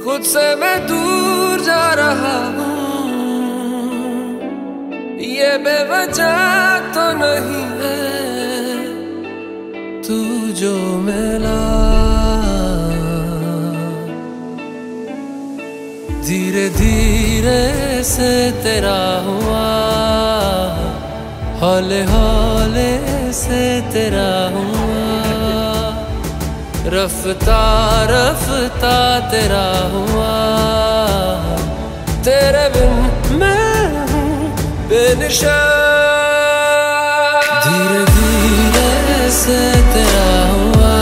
खुद से मैं दूर जा रहा हूँ, ये बेवजह तो नहीं है तू जो मिला। धीरे धीरे से तेरा हुआ, हौले हौले से तेरा हुआ, रफ्ता रफ्ता तेरा हुआ। तेरे बिन मैं हूँ बेनिशान। धीरे धीरे से तेरा हुआ,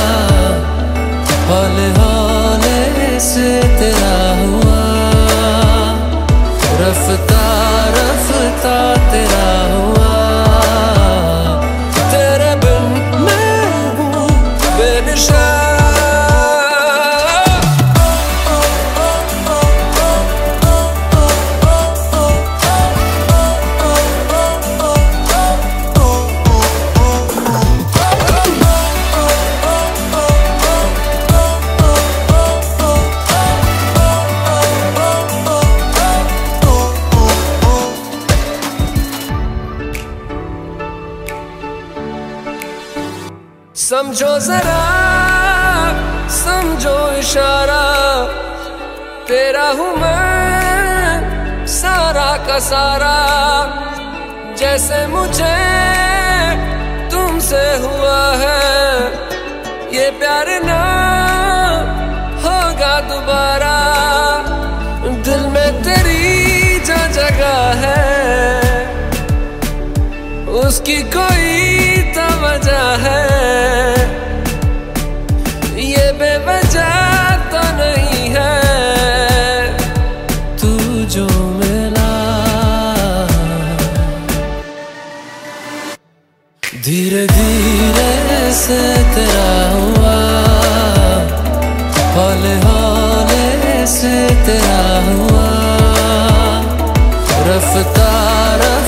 हौले हौले से तेरा हुआ, रफ्ता रफ्ता तेरा हुआ। तेरे बिन मैं हूँ बेनिशान। समझो जरा, समझो इशारा, तेरा हूँ मैं सारा का सारा। जैसे मुझे तुमसे हुआ है, ये प्यार ना होगा दोबारा। दिल में तेरी जो जगह है, उसकी कोई तो वजह है। ये बेवजह तो नहीं है तू जो मिला। धीरे धीरे से तेरा हुआ, हौले हौले से तेरा हुआ, रफ्ता